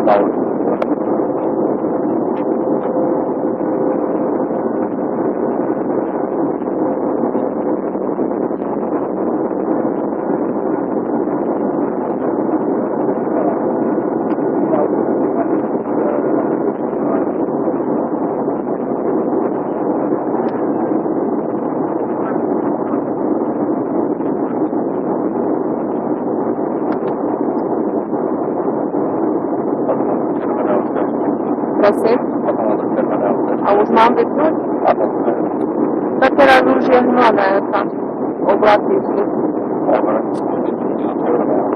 Prosím? A už mám vypnout? Tak teda už je hmlavé tam v oblasti.